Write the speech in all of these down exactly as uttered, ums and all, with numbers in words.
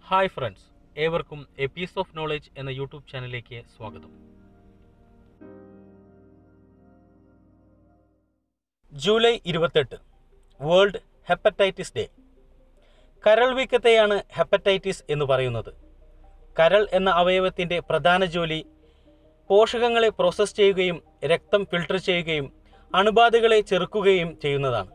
Hi friends, ഏവർക്കും A piece of knowledge എന്ന YouTube ചാനലിലേക്ക് സ്വാഗതം. ജൂലൈ ഇരുപത്തെട്ട് വേൾഡ് ഹെപ്പറ്റൈറ്റിസ് ഡേ. കരൾ വീക്കത്തെയാണ് ഹെപ്പറ്റൈറ്റിസ് എന്ന് പറയുന്നത്. കരൾ എന്ന അവയവത്തിൻ്റെ പ്രധാന ജോലി പോഷകങ്ങളെ പ്രോസസ്സ് ചെയ്യുകയും രക്തം ഫിൽട്ടർ ചെയ്യുകയും അണുബാധകളെ ചെറുക്കുകയും ചെയ്യുന്നതാണ്.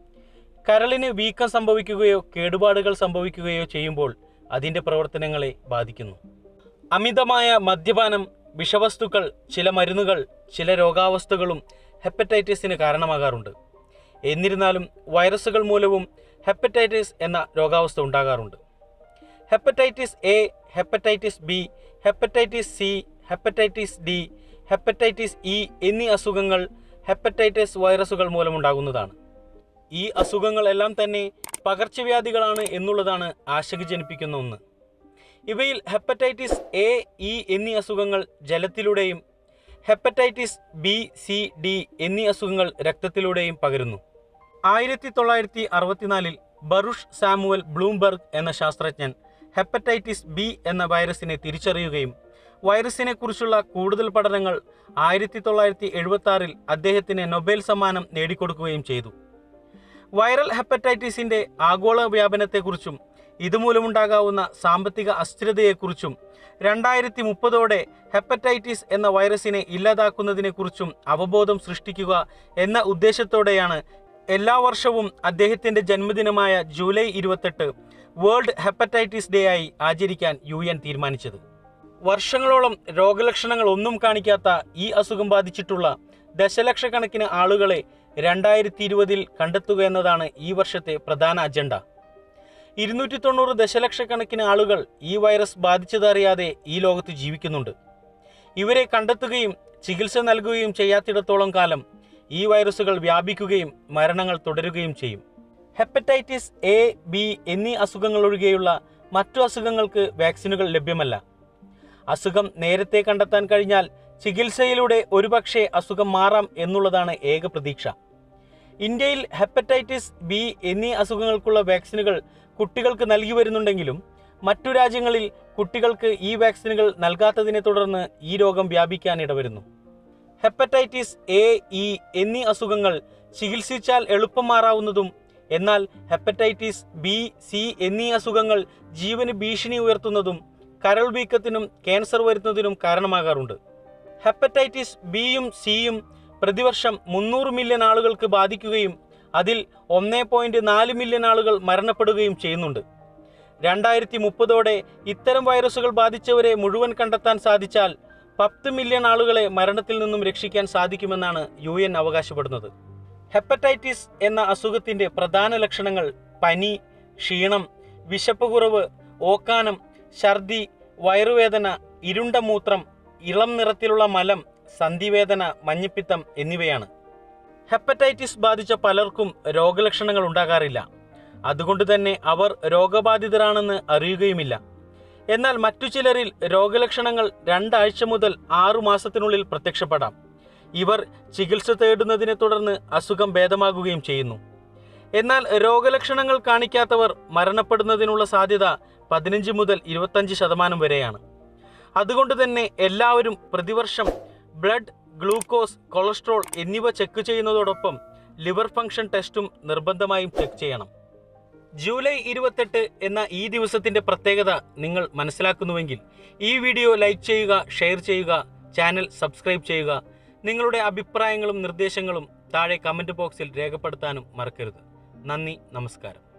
കരളിന് വീക്കം സംഭവിക്കുകയോ കേടുപാടുകൾ സംഭവിക്കുകയോ ചെയ്യുമ്പോൾ അതിൻ്റെ പ്രവർത്തനങ്ങളെ ബാധിക്കുന്നു. അമിതമായ മദ്യപാനം, വിഷവസ്തുക്കൾ, ചില മരുന്നുകൾ, ചില രോഗാവസ്ഥകളും ഹെപ്പറ്റൈറ്റിസിന് കാരണമാകാറുണ്ട്. എന്നിരുന്നാലും വൈറസുകൾ മൂലവും ഹെപ്പറ്റൈറ്റിസ് എന്ന രോഗാവസ്ഥ ഉണ്ടാകാറുണ്ട്. Hepatitis A, hepatitis B, hepatitis C, hepatitis D, hepatitis E എന്നീ അസുഖങ്ങൾ ഹെപ്പറ്റൈറ്റിസ് വൈറസുകൾ മൂലമുണ്ടാകുന്നതാണ്. ഈ അസുഖങ്ങളെല്ലാം തന്നെ പകർച്ചവ്യാധികളാണ് എന്നുള്ളതാണ് ആശങ്ക ജനിപ്പിക്കുന്ന ഒന്ന്. ഇവയിൽ ഹെപ്പറ്റൈറ്റിസ് എ, ഇ എന്നീ അസുഖങ്ങൾ ജലത്തിലൂടെയും ഹെപ്പറ്റൈറ്റിസ് ബി, സി, ഡി എന്നീ അസുഖങ്ങൾ രക്തത്തിലൂടെയും പകരുന്നു. ആയിരത്തി തൊള്ളായിരത്തി അറുപത്തിനാലിൽ ബറുഷ് സാമുവൽ ബ്ലൂംബെർഗ് എന്ന ശാസ്ത്രജ്ഞൻ ഹെപ്പറ്റൈറ്റിസ് ബി എന്ന വൈറസിനെ തിരിച്ചറിയുകയും വൈറസിനെക്കുറിച്ചുള്ള കൂടുതൽ പഠനങ്ങൾ ആയിരത്തി തൊള്ളായിരത്തി എഴുപത്തി ആറിൽ അദ്ദേഹത്തിന് നൊബേൽ സമ്മാനം നേടിക്കൊടുക്കുകയും ചെയ്തു. വൈറൽ ഹെപ്പറ്റൈറ്റിസിൻ്റെ ആഗോള വ്യാപനത്തെക്കുറിച്ചും ഇതുമൂലമുണ്ടാകാവുന്ന സാമ്പത്തിക അസ്ഥിരതയെക്കുറിച്ചും രണ്ടായിരത്തി മുപ്പതോടെ ഹെപ്പറ്റൈറ്റിസ് എന്ന വൈറസിനെ ഇല്ലാതാക്കുന്നതിനെക്കുറിച്ചും അവബോധം സൃഷ്ടിക്കുക എന്ന ഉദ്ദേശത്തോടെയാണ് എല്ലാ വർഷവും അദ്ദേഹത്തിൻ്റെ ജന്മദിനമായ ജൂലൈ ഇരുപത്തെട്ട് വേൾഡ് ഹെപ്പറ്റൈറ്റിസ് ഡേ ആയി ആചരിക്കാൻ യു എൻ തീരുമാനിച്ചത്. വർഷങ്ങളോളം രോഗലക്ഷണങ്ങൾ ഒന്നും കാണിക്കാത്ത ഈ അസുഖം ബാധിച്ചിട്ടുള്ള ദശലക്ഷക്കണക്കിന് ആളുകളെ രണ്ടായിരത്തി ഇരുപതിൽ കണ്ടെത്തുക എന്നതാണ് ഈ വർഷത്തെ പ്രധാന അജണ്ട. ഇരുന്നൂറ്റി തൊണ്ണൂറ് ദശലക്ഷക്കണക്കിന് ആളുകൾ ഈ വൈറസ് ബാധിച്ചതറിയാതെ ഈ ലോകത്ത് ജീവിക്കുന്നുണ്ട്. ഇവരെ കണ്ടെത്തുകയും ചികിത്സ നൽകുകയും ചെയ്യാത്തിടത്തോളം കാലം ഈ വൈറസുകൾ വ്യാപിക്കുകയും മരണങ്ങൾ തുടരുകയും ചെയ്യും. ഹെപ്പറ്റൈറ്റിസ് എ, ബി എന്നീ അസുഖങ്ങൾ ഒഴികെയുള്ള മറ്റു അസുഖങ്ങൾക്ക് വാക്സിനുകൾ ലഭ്യമല്ല. അസുഖം നേരത്തെ കണ്ടെത്താൻ കഴിഞ്ഞാൽ ചികിത്സയിലൂടെ ഒരുപക്ഷെ അസുഖം മാറാം എന്നുള്ളതാണ് ഏക പ്രതീക്ഷ. ഇന്ത്യയിൽ ഹെപ്പറ്റൈറ്റിസ് ബി എന്നീ അസുഖങ്ങൾക്കുള്ള വാക്സിനുകൾ കുട്ടികൾക്ക് നൽകി വരുന്നുണ്ടെങ്കിലും മറ്റു രാജ്യങ്ങളിൽ കുട്ടികൾക്ക് ഈ വാക്സിനുകൾ നൽകാത്തതിനെ തുടർന്ന് ഈ രോഗം വ്യാപിക്കാൻ ഇടവരുന്നു. ഹെപ്പറ്റൈറ്റിസ് എ, ഇ എന്നീ അസുഖങ്ങൾ ചികിത്സിച്ചാൽ എളുപ്പം മാറാവുന്നതും എന്നാൽ ഹെപ്പറ്റൈറ്റിസ് ബി, സി എന്നീ അസുഖങ്ങൾ ജീവന് ഭീഷണി ഉയർത്തുന്നതും കരൾ വീക്കത്തിനും ക്യാൻസർ വരുന്നതിനും കാരണമാകാറുണ്ട്. ഹെപ്പറ്റൈറ്റിസ് ബിയും സിയും പ്രതിവർഷം മുന്നൂറ് മില്യൺ ആളുകൾക്ക് ബാധിക്കുകയും അതിൽ ഒന്ന് പോയിന്റ് നാല് മില്യൺ ആളുകൾ മരണപ്പെടുകയും ചെയ്യുന്നുണ്ട്. രണ്ടായിരത്തി മുപ്പതോടെ ഇത്തരം വൈറസുകൾ ബാധിച്ചവരെ മുഴുവൻ കണ്ടെത്താൻ സാധിച്ചാൽ പത്ത് മില്യൺ ആളുകളെ മരണത്തിൽ നിന്നും രക്ഷിക്കാൻ സാധിക്കുമെന്നാണ് യു എൻ അവകാശപ്പെടുന്നത്. ഹെപ്പറ്റൈറ്റിസ് എന്ന അസുഖത്തിൻ്റെ പ്രധാന ലക്ഷണങ്ങൾ പനി, ക്ഷീണം, വിശപ്പ് കുറവ്, ഓക്കാനം, ഛർദി, വയറുവേദന, ഇരുണ്ട മൂത്രം, ഇളം നിറത്തിലുള്ള മലം, സന്ധിവേദന, മഞ്ഞപ്പിത്തം എന്നിവയാണ്. ഹെപ്പറ്റൈറ്റിസ് ബാധിച്ച പലർക്കും രോഗലക്ഷണങ്ങൾ ഉണ്ടാകാറില്ല. അതുകൊണ്ട് തന്നെ അവർ രോഗബാധിതരാണെന്ന് അറിയുകയുമില്ല. എന്നാൽ മറ്റു ചിലരിൽ രോഗലക്ഷണങ്ങൾ രണ്ടാഴ്ച മുതൽ ആറു മാസത്തിനുള്ളിൽ പ്രത്യക്ഷപ്പെടാം. ഇവർ ചികിത്സ തേടുന്നതിനെ തുടർന്ന് അസുഖം ഭേദമാകുകയും ചെയ്യുന്നു. എന്നാൽ രോഗലക്ഷണങ്ങൾ കാണിക്കാത്തവർ മരണപ്പെടുന്നതിനുള്ള സാധ്യത പതിനഞ്ച് മുതൽ ഇരുപത്തഞ്ച് ശതമാനം വരെയാണ്. അതുകൊണ്ട് തന്നെ എല്ലാവരും പ്രതിവർഷം ബ്ലഡ്, ഗ്ലൂക്കോസ്, കൊളസ്ട്രോൾ എന്നിവ ചെക്ക് ചെയ്യുന്നതോടൊപ്പം ലിവർ ഫംഗ്ഷൻ ടെസ്റ്റും നിർബന്ധമായും ചെക്ക് ചെയ്യണം. ജൂലൈ ഇരുപത്തെട്ട് എന്ന ഈ ദിവസത്തിൻ്റെ പ്രത്യേകത നിങ്ങൾ മനസ്സിലാക്കുന്നുവെങ്കിൽ ഈ വീഡിയോ ലൈക്ക് ചെയ്യുക, ഷെയർ ചെയ്യുക, ചാനൽ സബ്സ്ക്രൈബ് ചെയ്യുക. നിങ്ങളുടെ അഭിപ്രായങ്ങളും നിർദ്ദേശങ്ങളും താഴെ കമൻറ്റ് ബോക്സിൽ രേഖപ്പെടുത്താനും മറക്കരുത്. നന്ദി, നമസ്കാരം.